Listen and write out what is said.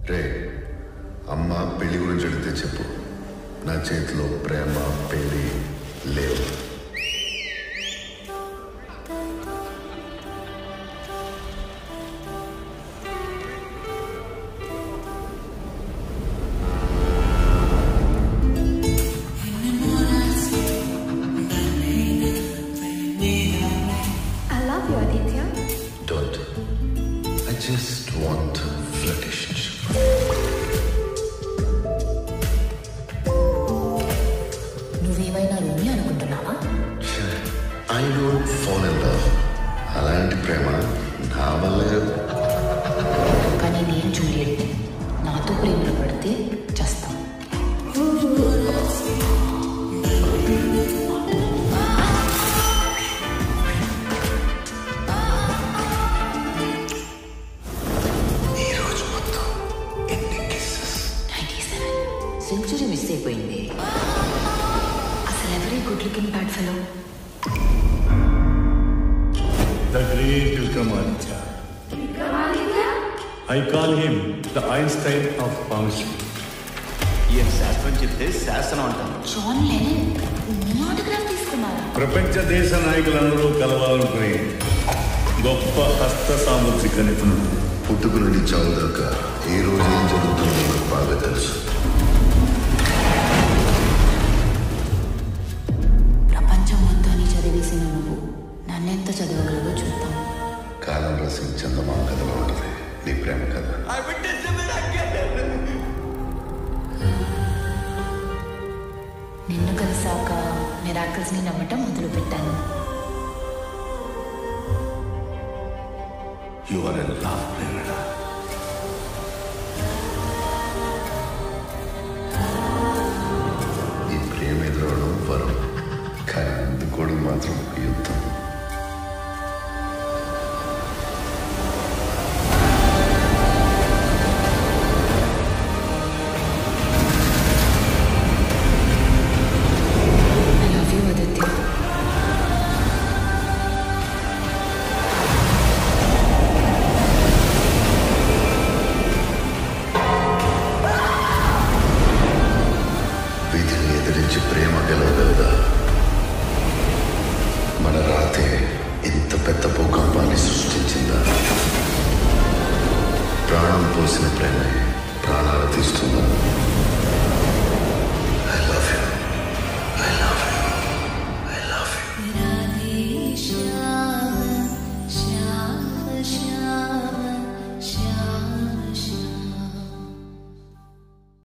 రే అమ్మ పెళ్లి గురించి అడిగితే చెప్పు. నా చేతిలో ప్రేమ పెళ్లి లేవు. Just want a relationship. నువ్వేమైనా రూమి అనుకుంటున్నావా? I don't fall in love. అలాంటి ప్రేమ నా వల్ల. కానీ నేను జూలియట్, నాతో ప్రేమలో పడితే చేస్తాం. సెంచురీ మిస్ అయిపోయింది. అసలు ఎవరీ good looking bad fellow? The great Vikramaditya. I call him the Einstein of chemistry. ఏం శాస్త్రం చెప్తే శాస్త్రం అంటాను. జాన్ లెనన్ నీ ఆటోగ్రాఫ్ తీసుకున్నారా? ప్రపంచ దేశ నాయకులందరూ కలవాలనుకునే గొప్ప హస్త సాముద్రిక నిపుణుడు. పుట్టుకు నుండి చావు దాకా ఏ రోజు ఏం జరుగుతుందో నాకు బాగా తెలుసు. ప్రపంచం మొత్తాన్ని చదివేసిన నువ్వు నన్నెంత చదవగలవో చూద్దాం. కాలం రసం చందమామ కథలో ఉంటుంది నీ ప్రేమ కథ. నిన్ను కలిసాక మిరాకిల్స్ ని నమ్మటం మొదలు పెట్టాను. You are in love, Radha. ఈ ప్రేమ ఎదురవడం వరం, కానీ అందుకోవడం మాత్రం యుద్ధం. ప్రేమ గెలవగలదా? మన రాధే ఇంత పెద్ద భూకంపాన్ని సృష్టించిందా? ప్రాణం పోసిన ప్రేమే ప్రాణాలు తీస్తుందా?